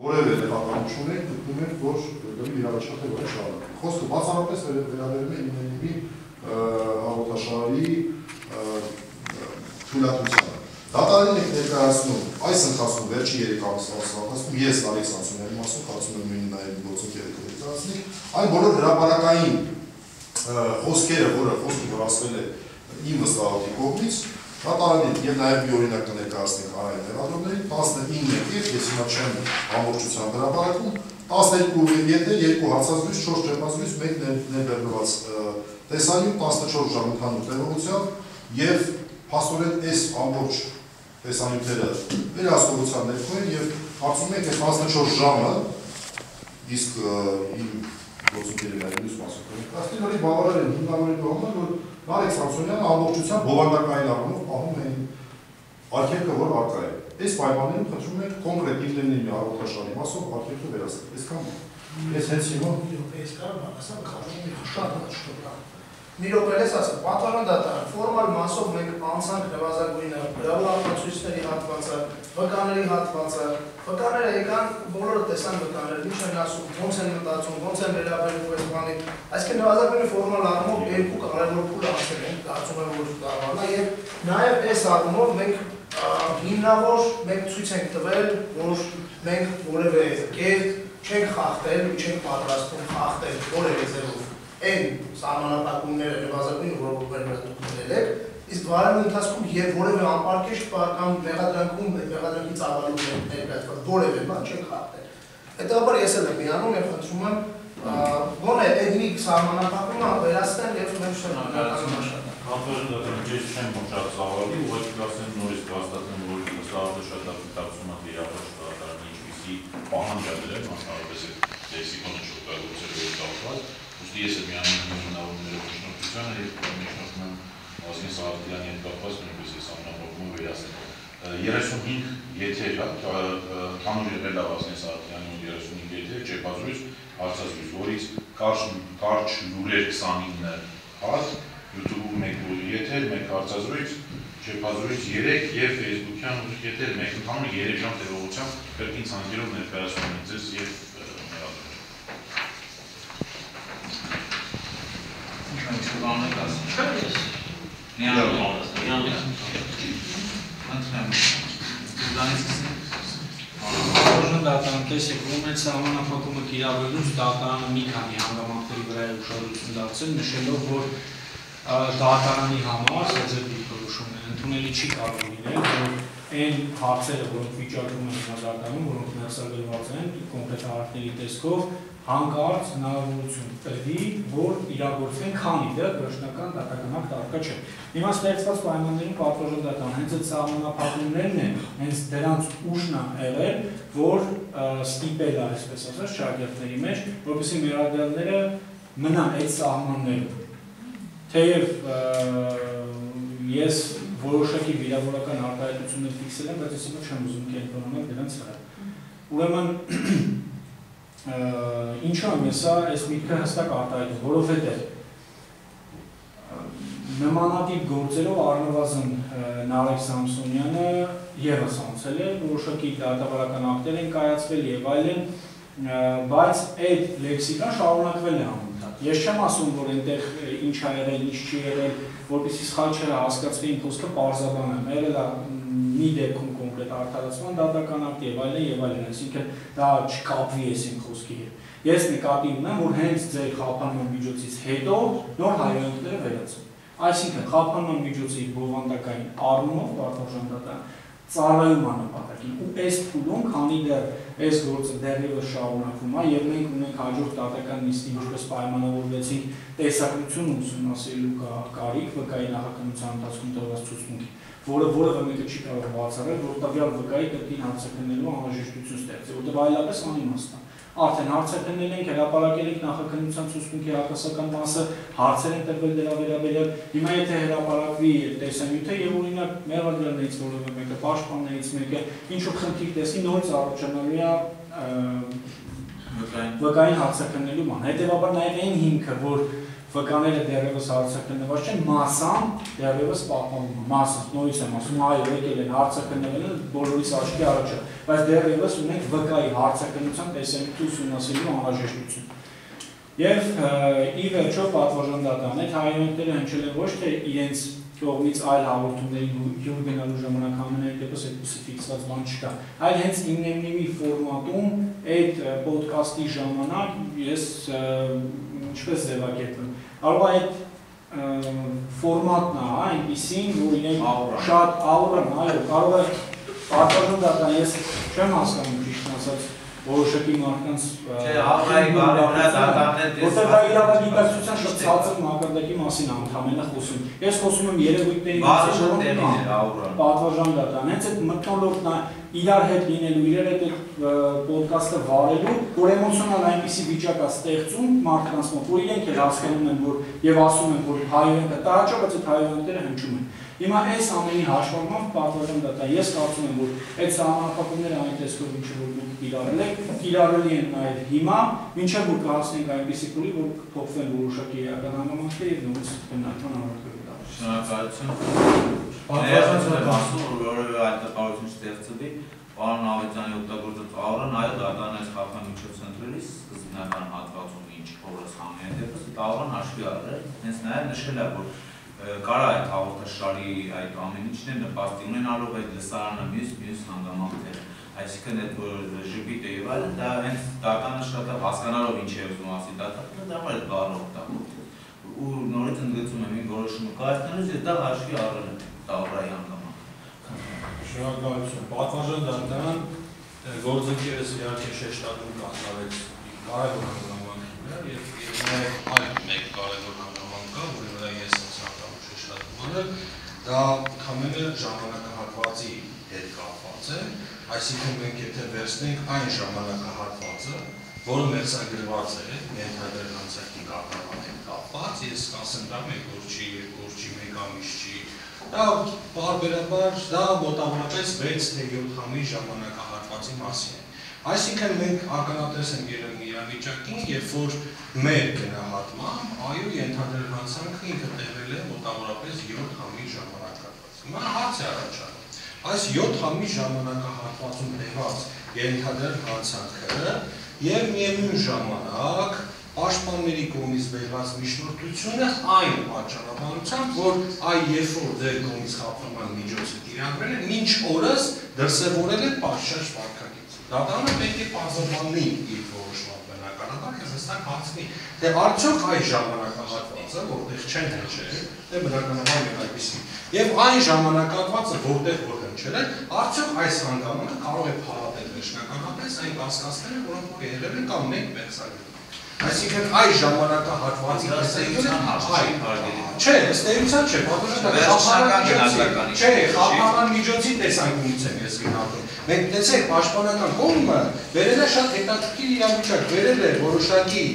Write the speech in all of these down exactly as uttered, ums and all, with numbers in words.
որևէ տեղական չունենք, գտնում ենք, որ գրի իրավաչափը շարունակվի։ Խոսքը բացառապես վերաբերում է ինքնին հաղորդաշարի թույլատվությանը։ Դատարանին եք ներկայացնում այս ընթացքում վերջի երեք ամսվա ընթացքում ես Ալեքս Անսոնյանի մասով կարծում եմ նույնն նաև գործընկերը կներկայացնի, այն բոլոր հրապարակային խոսքերը, որը խոսքը որ ասվել է իմ վստահողի կողմից, դատարանին եւ նաև մի օրինակ կներկայացնենք հանրային հեռադրանքներին, տասնինը եկիր, ես հիմա չեմ ամբողջությամբ հրապարակում, տասներկու եթեր, երկու հարցազրույց, չորս ճեպազրույց, մեկ ներբեռնված տեսանյութ, տասնչորս ժամ ընդհանուր տևողությամբ եւ փաստորեն այս ամբողջ տեսանյութերը վերահսկողության ներքո են եւ կարծում եք այս տասնչորս ժամը իսկ իմ գործընկերների մյուս մասով կներկայացնի, որի բավարար են հիմնավորելու համար, որ Ալեքս Անսոնյանը ամբողջությամբ բովանդակային առումով պահում է արգելքը, որ առկա է։ Այս պայմաններում խնդրում ենք կոնկրետ ինքնին հաղորդաշարի մասով արգելքը վերացնել։ Այսքան ես հենց հիմա ես կարող եմ ասեմ, խնդրում եմ շատ շնորհակալ։ Մի րոպե ես ասեմ, պատվարան դատարան, ֆորմալ մասով մենք անցանք նվազագույնը, գրավապացույցների հատվածը, վկաների հատվածը, վկաները եկան, բոլորը տեսան վկաները, ինչ են ասում, ոնց են մտածում, ոնց են վերաբերվում այս բանին, այսինքն նվազագույնը ֆորմալ առումով երկու կարևոր փուլ անցել ենք, կարծում եմ, որ կարողանա, եւ նաեւ այս առումով մենք հիմնավոր մենք ցույց ենք տվել, որ մենք որևէ կերպ չենք խախտել ու չենք պատրաստվում խախտել որևէ ձևով այն սահմանափակումները նվազագույնը, որոնք վերնատուկնել եք, իսկ վարելու ընթացքում եւ որևէ անպարկեշտ կամ մեղադրանքում մեղադրանքի ծավալում ներկայացված որևէ բան չենք խախտել։ Հետևաբար ես էլ եմ միանում եւ խնդրում եմ գոնե էթնիկ սահմանափակումը վերացնել եւ մենք շնորհակալություն աշխատանք։ Հատվածը ես չեմ շատ ծավալի, ուղղակի ասեմ նորից կհաստատեմ, որ սա շատ դատապարտությունն է իրավաչափի ինչպիսի պահանջ է դրել, մասնավորապես լեքսիկոնը շուտագործել է դատված։ Ուստի ես եմ միանում հիմնավորումները շնորհակալությանը եւ շնորհակալ եմ Վազգեն Սաղաթյանի հետ կապված նույնպես ես ամենամոռնում վերացնել։ երեսունհինգ եթեր, հանուր եղել է Վազգեն Սաղաթյանի երեսունհինգ եթեր, ճեպազրույց, հարցազրույց, որից կարճ լուրեր քսանինը հատ, YouTube-ում մեկ եթեր, մեկ հարցազրույց, ճեպազրույց երեք եւ Facebook-յան եթեր մեկ, ընդհանուր երեք ժամ տևողությամբ կրկին ցանկերով ներկայացնում եմ ձեզ եւ Բանեք ասում։ Չէ՞ ես։ Միանում եմ, միանում եմ։ Անցնեմ։ Դրանից Ողջույն դատարան, տեսեք, ում այդ սահմանափակումը կիրավելուց դատարանը մի քանի հանգամանքների վրա է ուշադրություն դարձել, նշելով, որ դատարանի համար սա ձեր դիրքորոշումն է, ընդունելի չի կարող լինել, որ այն հարցերը, որոնք վիճակվում են դատարանում, որոնք ներսագրված են կոնկրետ հարցերի տեսքով, հանկարծ հնարավորություն տրվի, որ իրագործվեն, քանի դեռ վերջնական դատական ակտ առկա չէ։ Հիմա ստեղծված պայմաններում պատվոժն դատարան հենց այդ սահմանափակումներն են, հենց դրանց ուժն է եղել, որ ստիպել է, այսպես ասած, շահագործների մեջ, որպեսզի մեղադրյալները մնան այդ սահմաններում։ Թեև ես որոշակի վիրավորական արտահայտություններ ֆիքսել եմ, բայց ես հիմա չեմ ուզում կենտրոնանալ դրանց վրա։ Ուրեմն ինչու եմ ես այս միտքը հստակ արտահայտում, որովհետև նմանատիպ գործերով առնվազն Ալեքս Անսոնյանը ևս անցել է, որոշակի դատավարական ակտեր են կայացվել եւ այլն, բայց այդ լեքսիկան շարունակվել է անընդհատ։ Ես չեմ ասում, որ այնտեղ ինչ ա եղել, ինչ չի եղել, որպեսզի սխալ չհասկացվի իմ խոսքը պարզաբան եմ, եղել է մի դեպքում կոնկրետ արդարացման դատական ակտ եւ այլն եւ այլն, այսինքն դա չկապվի այս իմ խոսքի հետ։ Ես նկատի ունեմ, որ հենց ձեր խափանման միջոցից հետո նոր հայրենիքները վերացան։ Այսինքն խափանման միջոցի բովանդակային առումով պատվոժան դատարան ծառայում է նպատակին ու այս փուլում, քանի դեռ այս գործը դեռևս շարունակվում է եւ մենք ունենք հաջորդ դատական նիստին ինչպես պայմանավորվեցինք տեսակցություն ուսումնասիրելու կարիք վկայի նախաքննության ընթացքում տրված ցուցմունքի, որը որևէ մեկը չի կարող բացառել, որ տվյալ վկայի կրկին հարցաքննելու անհրաժեշտություն ստեղծի, որտեղ այլապես անիմաստ է։ Արդեն հարցաքննել ենք, հրապարակել ենք նախաքննության ցուցմունքի հակասական մասը, հարցեր են տրվել դրա վերաբերյալ։ Հիմա եթե հրապարակվի տեսանյութը եւ օրինակ մեղադրյալներից որևէ մեկը, պաշտպաններից մեկը ինչ-որ խնդիր տեսնի, նորից առաջանալու է վկային հարցաքննելու բան։ Հետևաբար նաեւ այն հիմքը, որ վկաները դեռևս հարցաքննված չեն, մասան դեռևս պահպանվում է, մասը, նորից եմ ասում, այո, եկել են հարցաքննվել են բոլորիս աչքի առաջը, բայց դեռևս ունենք վկայի հարցաքննության տեսանյութի ուսումնասիրելու անհրաժեշտություն։ Եվ ի վերջո պատվաժանդատան այդ հայրենիքները հնչել են ոչ թե իրենց կողմից այլ հաղորդումների յուր գնալու ժամանակ ամենայն դեպս այդպիսի ֆիքսված բան չկա, այլ հենց իննեմնիմի ֆորմատում այդ պոդքասթի ժամանակ ես ինչպես ձևակերպեմ, կարող է այդ ֆորմատն է, այնպիսին, որ իրենք շատ աուրան, այո, կարող է պատվաժանդատան, ես չեմ հասկանում ճիշտ ասած որոշակի մարդկանց որտեղ դա իրավագիտակցության շատ ցածր մակարդակի մասին ընդհանրապես խոսում։ Ես խոսում եմ երևույթների մասին, պատվաժանդատան, հենց այդ մթնոլորտն է իրար հետ լինելու, իրար հետ այդ պոդքասթը վարելու, որ էմոցիոնալ այնպիսի վիճակ է ստեղծում մարդկանց մոտ, որ իրենք էլ հասկանում են, որ եւ ասում են, որ հայրենիքը տաճա, բայց այդ հայրենիքները հնչում են։ Հիմա այս ամենի հաշվառմամբ պատվաժանդատան, ես կարծում եմ, որ այդ սահմանափակումները այն տեսքով ինչ որ դուք կիրառել եք, կիրառելի են նաև հիմա, մինչև որ կհասնենք այնպիսի փուլի, որ կփոխվեն որոշակի իրական հանգամանքներ եւ նույնիսկ բնական համակարգեր։ Շնորհակալություն։ Պատվաժանցն ասում, որ որևէ այլ տպավորություն չստեղծվի, պարոն Ավետյանի օգտագործած աուրան, այո, դատարանից խափան միջոցընտրելիս սկզբնական հատվածում ինչ օրս համեն դեպս, այդ աուրան հաշվի առել, հենց նաև նշել է, որ կարա այդ հաղորդաշարի այդ ամեն ինչն է նպաստի ունենալով այդ լսարանը մյուս մյուս հանգամանքները, այսինքն այդ որ ժպիտը եւ այլն, դա հենց դատանը շատ է հասկանալով ինչ է ուզում ասի դատանը, դա մեր բառը օգտագործել։ Ու նորից ընդգծում եմ իմ որոշումը կայացնելուց եւ դա հաշվի առել է տաղրայի հանգամանքը։ Շնորհակալություն։ Պատվաժանդատան գործընկերս իհարկե շեշտադրում կատարեց կարևոր հանգամանքներ եւ նաեւ այլ մեկ կարևոր հանգամանք կա, որի վրա ես դա քամենը ժամանակահատվածի հետ կապված է, այսինքն մենք եթե վերցնենք այն ժամանակահատվածը, որը մերձագրված է ենթադրյալ հանցակի կատարման հետ կապված, ես կասեմ դա մեկ օր չի, երկու օր չի, մեկ ամիս չի, դա պարբերաբար դա մոտավորապես վեց թե յոթ ամիս ժամանակահատվածի մասին է։ Այսինքն մենք ականատես ենք եղել մի իրավիճակին, երբ որ մեր գնահատմամբ, այո, ենթադրյալ հանցանքը ինքը տևել է մոտավորապես յոթ ամիս ժամանակահատված։ Հիմա հարց է առաջանում։ Այս յոթ ամիս ժամանակահատվածում տևած ենթադրյալ հանցանքը եւ միևնույն ժամանակ պաշտպանների կողմից բերված միջնորդությունը այն պատճառաբանությամբ, որ այ երբ որ դեր կողմից խափման միջոցը կիրառվել է, մինչ օրս դրսևորել է պատշաճ վարքագիծ։ Դատարանը պետք է պարզաբանի իր որոշման բնականաբար եւ հստակ հարցնի, թե արդյոք այս ժամանակահատվածը, որտեղ չեն հնչել, թե բնականաբար եւ այդպեսի։ Եվ այն ժամանակահատվածը, որտեղ որ հնչել են, արդյոք այս հանգամանքը կարող է փառատել վերջնականապես այն կասկածները, որոնք որ եղել են կամ մենք մեղսագրել։ Այսինքն այս ժամանակահատվածի տեսայնության հարցի չէ, ըստ էության չէ, պատասխանը չէ, խափական միջոցի տեսանկյունից եմ ես գնահատում։ Մենք տեսեք, պաշտպանական կողմը վերել է շատ հետաքրքիր իրավիճակ, վերել է որոշակի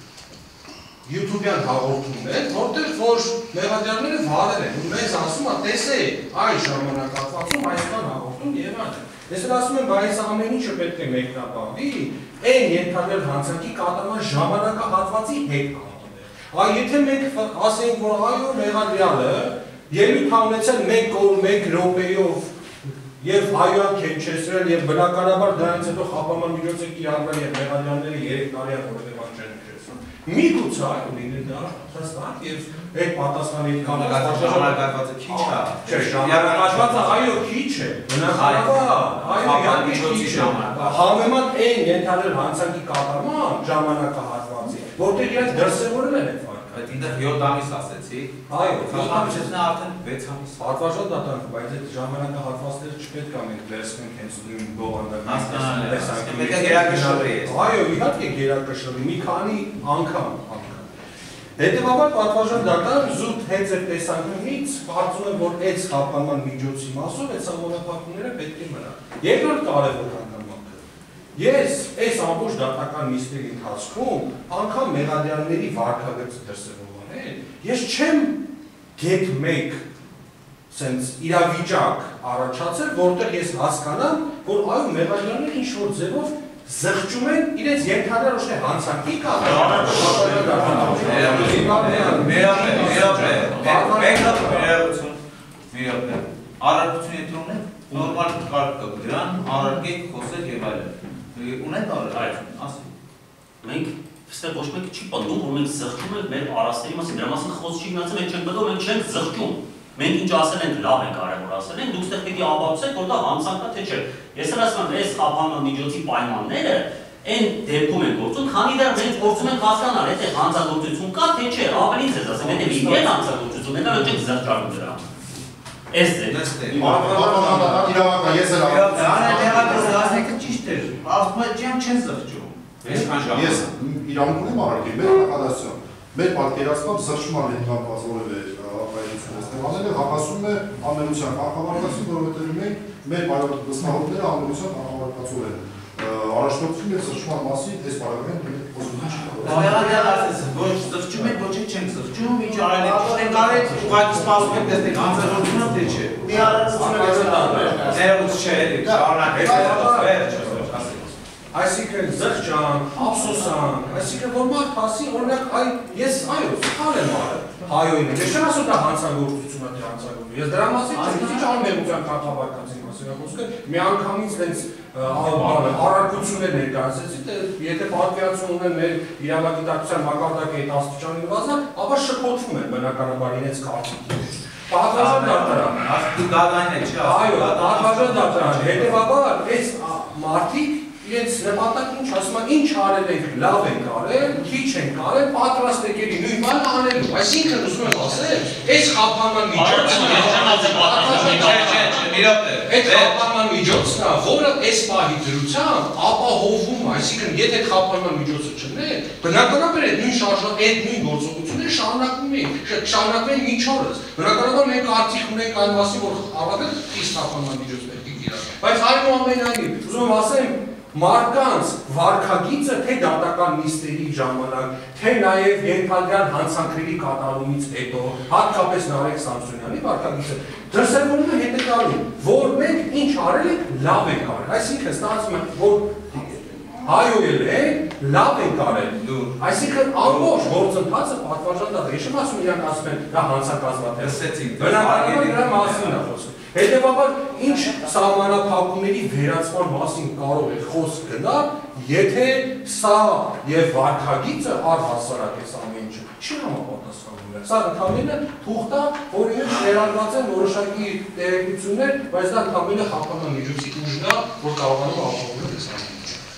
YouTube-յան հաղորդումներ, որտեղ որ մեղադրյալները վարել են, ու մեզ ասում է, տեսեք, այս ժամանակահատվածում այսքան հաղորդում եւ այլն։ Ես ասում եմ, բայց ամեն ինչը պետք է մեկնաբանվի, այն ենթադրյալ հանցանքի կատարման ժամանակահատվածի հետ կապված։ Այ եթե մենք ասենք, որ այո, մեղադրյալը ելույթ է ունեցել մեկ օր, մեկ րոպեով եւ հայոյան քենչեսրել եւ բնականաբար դրանից հետո խափանման միջոց է կիրառվել եւ մեղադրյալները երեք տարի է որևէ բան չեն քեսում։ Միգուցե այո լինի դա հստակ եւ այդ պատասխանի ժամանակահատվածը քիչ է։ Չէ, ժամանակահատվածը այո քիչ է։ Բնականաբար այո իհարկե քիչ է։ Համեմատ այն ենթադրյալ հանցանքի կատարման ժամանակահատվածի, որտեղ իրենք դրսևորել են այդ վարքը։ Այդ ինձ յոթ ամիս ասեցի։ Այո, յոթ ամիսն է արդեն վեց ամիս։ Պատվաժանդատան, բայց այդ ժամանակահատվածները չպետք է մենք վերցնենք հենց նույն բովանդակի տեսանկյունից։ Պետք է գերակշռի։ Այո, իհարկե գերակշռի, մի քանի անգամ անգամ։ Հետևաբար պատվաժանդատան զուտ հենց այդ տեսանկյունից կարծում եմ, որ այդ խափանման միջոցի մասով այդ սահմանափակումները պետք է մնան։ Երկրորդ կարևոր հանգամանքը։ Ես այս ամբողջ դատական նիստերի ընթացքում անգամ մեղադրյալների վարքագծը դրսևորել, ես չեմ get մեկ sense իրավիճակ առաջացել, որտեղ ես հասկանամ, որ այո մեղադրյալները ինչ որ ձևով զղջում են իրենց ենթադրյալ ոչ թե հանցանքի կա Արարքություն ետրում եք, նորմալ կարգ կա դրան, արարկեք, խոսեք եւ այլն։ Ունեք արարքություն, ասի։ Մենք այստեղ ոչ մեկ չի պնդում, որ մենք զղջում ենք մեր առաստերի մասին, դրա մասին խոսք չի մնացել, մենք չենք բդում, մենք չենք զղջում։ Մենք ինչ ասել ենք, լավ ենք կարևոր ասել ենք, դուք ստեղ պիտի ապացուցեք, որ դա հանցանք է թե չէ։ Ես էլ ասում եմ, այս խափանման միջոցի պայմանները այն դեպքում են գործում, քանի դեռ մենք գործում ենք հասկանալ, եթե հանցագործություն կա, թե չէ, ավելին ձեզ ասեմ, եթե մի հանցագործություն է, մենք չենք զղջանում դրա։ Այս է։ Իրավական ես էլ Դրանք ճիշտ էր, ասում չեն զղջում։ Ես իրավունք ունեմ առարկել, մեր նախադասություն, մեր պատկերացմամբ զղջման հետ կապված որևէ ապայություն ստեղծել հակասում է ամենության կարգավարվածին, որովհետև մենք մեր վստահողները ամենության կարգավարվածով են առաջնորդվում եւ զղջման մասին այս բարակային խոսում չի կարող։ Ոչ զղջում եք, ոչ չենք զղջում, ինչ արել եք, արել, ուղղակի սպասում եք, տեսնեք հանցագործությունը թե չէ։ Մի առանցությունը Ձերուց չէ, շարունակեք, Այսինքն զղջան, ափսոսան, այսինքն որ մարդ ասի, օրինակ, այ ես այո, սխալ եմ արել, հայոյին, ես չեմ ասում դա հանցագործություն է, թե հանցագործություն, ես դրա մասին չեմ, ինչ արմենության կարգավարքացի մասին խոսքը, մի անգամից դենց առարկություն է ներկայացեցի, եթե պատկերացում ունեն մեր իրավագիտակցության մակարդակի այդ աստիճանի նվազան, ապա շփոթվում են բնականաբար իրենց կարծիքի մեջ։ Պատվազան դատարան, դատարան է, չի այո, պատվազան դատարան, հետևաբար այս մարդիկ իրենց նպատակը ինչ ասում են, ինչ արել ենք, լավ ենք արել, քիչ ենք արել, պատրաստ եք ելի նույն բանը անելու։ Այսինքն ուզում եմ ասել, այս խափանման միջոցն է, որը այս պահի դրությամբ ապահովում, այսինքն եթե խափանման միջոցը չներ, բնականաբար այդ նույն շարժան, այդ նույն գործողությունները շարունակվում են, շարունակվում են մինչ օրս։ Բնականաբար մենք կարծիք ունենք այն մասին, որ առավել խիստ խափանման միջոց պետք է կիրառվի։ Բայց այնուամենայնիվ, ուզում եմ ասեմ, մարդկանց վարքագիծը թե դատական նիստերի ժամանակ, թե նաև ենթադրյալ հանցանքների կատարումից հետո, հատկապես Նարեկ Սամսոնյանի վարքագիծը դրսևորում է հետևյալին, որ մենք ինչ արել ենք, լավ ենք արել, այսինքն ստացվում է, որ հայոյել է, լավ ենք արել, այսինքն ամբողջ գործընթացը պատվարժան դա, ես չեմ ասում իրանք ասում են, դա հանցակազմաթեր, բնականաբար դրա մասին է խոսքը։ Հետևաբար ինչ սահմանափակումների վերացման մասին կարող է խոսք գնալ, եթե սա եւ վարքագիծը առհասարակ է ամեն ինչը չի համապատասխանում։ Սա ընդհանրապես թուղթ է, որի մեջ ներառված են որոշակի տեղեկություններ, բայց դա ընդհանրապես խափանման միջոցի ուժն է, որ կարողանում ապահովել այս ամեն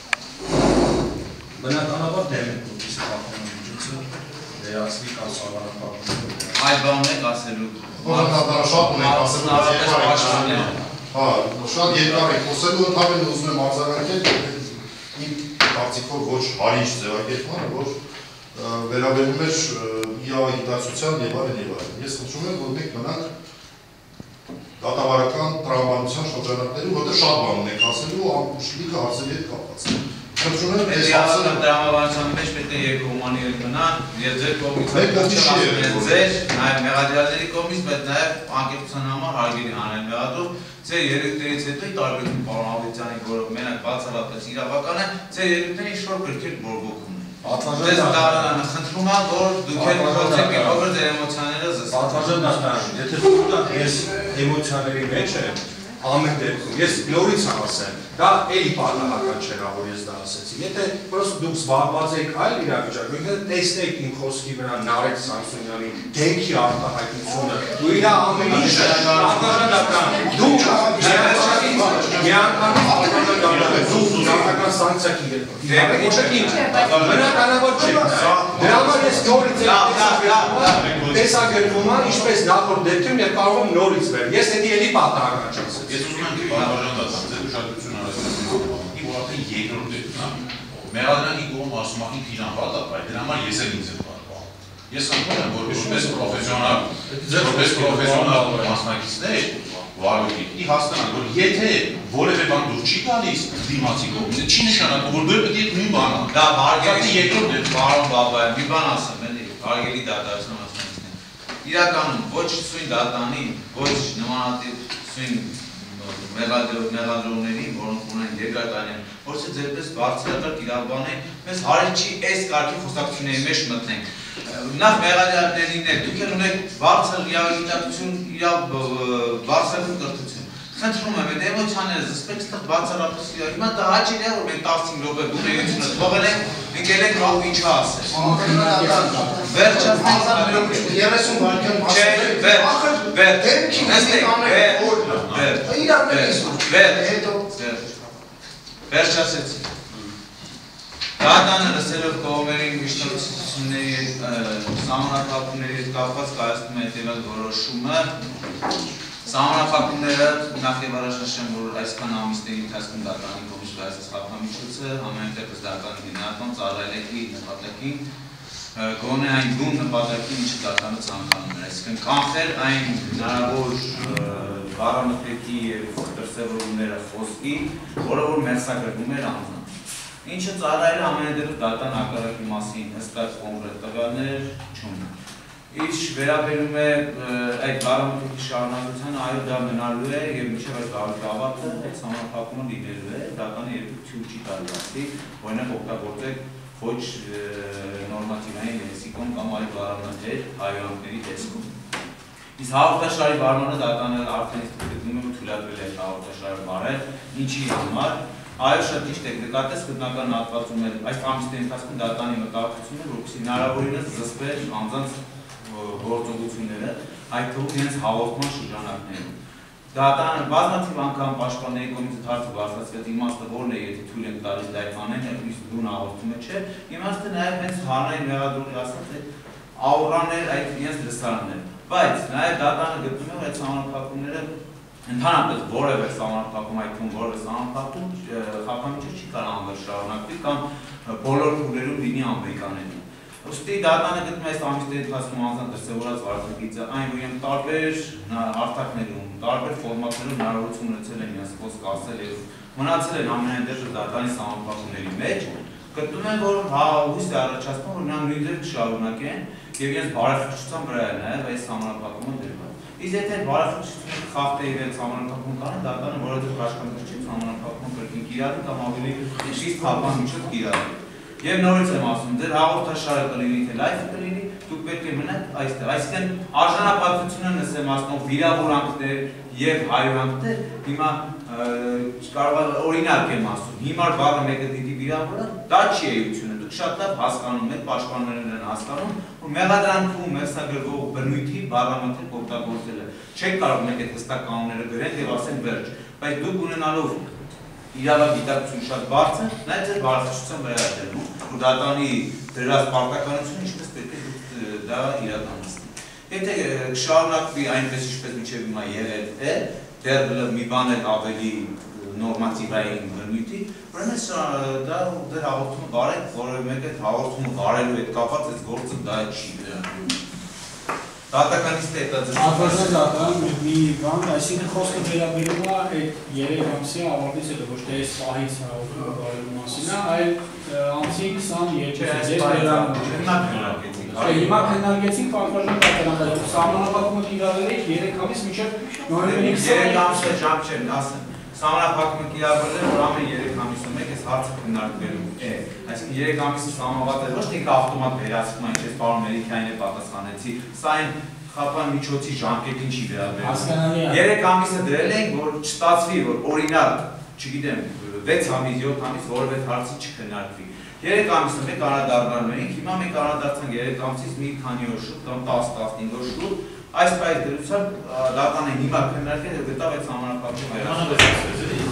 ինչը։ Բնականաբար դեմ է որպես խափանման միջոցը վերացվի կամ սահմանափակումները։ Այդ բանն եք ասելու Որոնք շատ ունենք ասելու հա, շատ երկար եք խոսելու, ընդհանրապես ուզում եմ արձագանքել իմ կարծիքով ոչ հարինչ ձևակերպմանը, որ վերաբերում էր իրավագիտակցության եւ այլն եւ այլն։ Ես խնդրում եմ, որ մենք մնանք դատավարական տրամաբանության շրջանակներում, որտեղ շատ բան ունենք ասելու, ամբողջ հարցերի հետ կապված։ Խնդրում եմ այս հարցը տրամաբանության մեջ պետք է երկու հումանի մնան, եւ ձեր կողմից ձեր, նաեւ մեղադրյալների կողմից, բայց նաեւ անկեղծության համար հարգելի հանել մեղադրում, ձեր երեքներից հետո ի տարբերություն պարոն Ավետյանի, որը մենակ բացառապես իրավական է, ձեր երեքները ինչ-որ գրքեր բորբոքում են։ Ձեզ դառնան խնդրում եմ, որ դուք եք փոխեք իբր ձեր էմոցիաները զսպել։ Պատվազան դատարան, եթե դուք ես էմոցիաների մեջ եմ, ամեն դեպքում, ես նորից եմ ասեմ, դա էլի պատահական չէր, որ ես դա ասեցի։ Եթե պրոստը դուք զբաղված եք այլ իրավիճակում, եթե տեսնեք իմ խոսքի վրա Նարեկ Սամսոնյանի դեմքի արտահայտությունը, ու իր ամեն ինչը պատվազան դատարան, դուք միանգամից պատվազան դատարան, դուք դատական սանկցիա կիրեք։ Ոչ եք ինձ, բնականաբար չեք։ Դրա համար ես նորից տեսագրվում եմ, ինչպես նախորդ դեպքում եւ կարող եմ նորից վեր։ Ես էդի էլի պատահական չասեցի։ Ես ուզում եմ բանավարժան դասան, ձեր ուշադրություն արեցին իմ արդեն երկրորդ դեպքն է։ Մեղադրյալի կողմը ասում է ինքը իրան վատ է, բայց դրա համար ես էլ ինձ եմ պատկանում։ Ես խնդրում եմ, որ որպես պրոֆեսիոնալ, որպես պրոֆեսիոնալ մասնակիցներ վարորդի հասկանան, որ եթե որևէ բան դուր չի գալիս դիմացի կողմից, չի նշանակում, որ դու պետք է նույն բանը։ Դա հարգելի երկրորդ դեպք, պարոն Բաբայան, մի բան ասեմ, էլի, հարգելի դատարան մասնակիցներ։ Իրականում ոչ սույն դատանին, ոչ նմանատիպ սույն մեղադրողներին, որոնք ունեն երկրատանեն, որը ձերպես բարձրատար իրավաբան է, մեզ հարիչի այս կարգի խոսակցությունների մեջ մտնենք։ Նախ մեղադրյալներին եք, դուք էլ ունեք բարձր իրավագիտակցություն, բարձրագույն կրթություն։ Խնդրում եմ, այդ էմոցիաները զսպեք ստեղ բացառապես իրար։ Հիմա դա հաճելի է, որ մենք տասնհինգ րոպե բունեությունը թողել ենք, ընկել ենք ռոք ինչ ասել։ Վերջը երեսուն վայրկյան չէ, վերջ, վերջ, նստեք, վերջ, վերջ ասեցի։ Դատանը լսելով կողմերի միջնորդությունների սահմանափակումների հետ կապված կայացնում է հետևյալ որոշումը։ Սահմանափակումները նախ եւ առաջ նշեմ, որ այսքան ամիսների ընթացքում դատանի կողմից կայացած խախտամիջոցը ամենատեղծ դատանի գնահատման ծառայելիքի նպատակին գոնե այն դուն նպատակին, ինչը դատանը ցանկանում էր, այսինքն կանխել այն հնարավոր բառամտույթի եւ դրսեւորումները խոսքի, որը որ մերսագրվում էր անձանց։ Ինչը ծառայել ամենադեպս դատան հակառակի մասին հստակ կոնկրետ տվյալներ չունի։ Ինչ վերաբերում է այդ բառամտույթի շարունակությանը, այո, դա մնալու է եւ մինչեւ այդ բառի ավարտը այդ սահմանափակումը լինելու է, դատանը երբեք թույլ չի տալու ասի, օրինակ օգտագործեք ոչ նորմատիվային լեքսիկոն կամ այլ բառարաններ հայոյանքների տեսքով։ Իսկ հաղորդաշարի բառը դատանը արդեն գտնում է թույլատրել է հաղորդաշարը բառը, ինչի համար այո, շատ ճիշտ եք նկատես գտնական հատվածում էր այս ամիսների ընթացքում դատանի մտահոգությունը, որպեսզի հնարավորինս զսպեր անձանց գործողությունները, այդ թվում իրենց հաղորդման շրջանակներում։ Դատանը բազմաթիվ անգամ պաշտպանների կողմից հարցը բարձրացվեց, իմաստը որն է, եթե թույլ ենք տալիս դա անեն, իսկ դուն հաղորդումը չէ, իմաստը նաև հենց հանրային մեղադրողի ասած այդ աուրաներ, այդ իրենց լսարաններ։ Բայց նաև դատանը գտնում է այդ սահմանափակումները ընդհանրապես որևէ սահմանափակում, այդ թվում որևէ սահմանափակում խախտամիջոց չի կարող անվեր շարունակվի կամ բոլոր փուլերում լինի անվեկաների։ Ուստի դատանը գտնում է այս ամիսների ընթացքում անձանց դրսևորած վարքագիծը, այն որ իրենք տարբեր հարթակներում, տարբեր ֆորմատներում հնարավորություն ունեցել են իրենց խոսք ասել եւ մնացել են ամենայնդեպս դատանի սահմանափակումների մեջ, գտնում են, որ հույս է առաջացնում, որ նրանք նույնպես կշարունակեն եւ իրենց բարեփոխության վրա է նաեւ այս սահմանափակումը դրված։ Իսկ եթե բարեփոխությունը խախտեի վեց սահմանափակում կանեն, դատանը որովհետեւ աշխատանքի սահմանափակում կրկին կիրառի կամ ավելի ճիշտ հապամիջոց կիրառի։ Եվ նորից եմ ասում, ձեր հաղորդաշարը կլինի, թե լայվը կլինի, դուք պետք է մնաք այստեղ։ Այսինքն արժանապատվությունը նսեմ ասում վիրավորանքներ եւ հայրանքներ, հիմա կարող օրինակ եմ ասում, հիմար բառը մեկը դիտի վիրավորանք, դա չի էությունը, դուք շատ լավ հասկանում եք, պաշտպաններն են հասկանում, որ մեղադրանքում մերսագրվող բնույթի բառամթերք օգտագործելը չեք կարող մեկ այդ հստակ կանոնները գրել եւ ասեն վերջ, բայց դուք ունենալով իրավագիտակցություն շատ բարձր, նաև ձեր բարձրացության վրա է դրվում, որ դատանի դրած պարտականությունը ինչպես պետք է դա իրականացնի։ Եթե շարունակվի այնպես ինչպես մինչև հիմա եղել է, դեռ մի բան էլ ավելի նորմատիվային բնույթի, ուրեմն դա դեր հաղորդումը բարեք, որը մեկ այդ հաղորդումը բարելու հետ կապված այս գործը դա չի վերաբերում։ Դատականից հետո Արտաշատ դատան մի բան, այսինքն խոսքը վերաբերում է այդ երեք ամսի ավարտից հետո ոչ թե այս պահից հաղորդումը բարելու մասին է, այլ ամսի քսաներկուսից հիմա քննարկեցինք պատվարժան դատարանները, սահմանափակումը կիրառել եք երեք ամիս մինչև նոյեմբերի երեք ամսը ժամ չեմ ասեմ, սահմանափակումը կիրառվել է, որ ամեն երեք ամիսը մեկ այս հարցը քննարկվելու է, այսինքն երեք ամիսը սահմանված է ոչ թե ավտոմատ վերահսկում այն, ինչպես պարոն Մելիքյանին է պատասխանեցի, սա այն խափամիջոցի ժամկետին չի վերաբերում։ Երեք ամիսը դրել ենք, որ չստացվի, որ օրինակ, չգիտեմ, վեց ամիս, յոթ ամիս որևէ հարցի չքննարկվի։ Երեք ամիսը մեկ անդրադառնալու ենք, հիմա մենք անդրադարձանք երեք ամսից մի քանի օր շուտ կամ տասը-տասնհինգ օր շուտ, այս պայծ դրությամբ դատանը հիմա քննարկել եւ գտավ այդ սահմանափակումը վերահսկել։